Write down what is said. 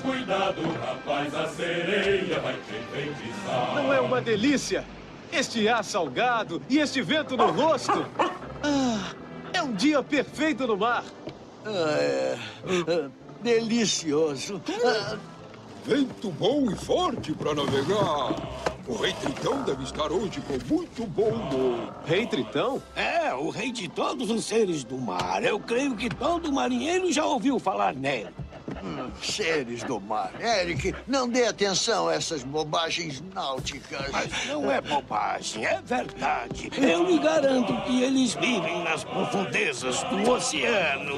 cuidado, rapaz, a sereia vai te enfeitiçar. Não é uma delícia? Este ar salgado e este vento no rosto. É um dia perfeito no mar. Delicioso. Vento bom e forte para navegar. O Rei Tritão deve estar hoje com muito bom humor. Rei Tritão? É, o rei de todos os seres do mar. Eu creio que todo marinheiro já ouviu falar nele. Seres do mar. Eric, não dê atenção a essas bobagens náuticas. Mas não é bobagem, é verdade. Eu lhe garanto que eles vivem nas profundezas do oceano.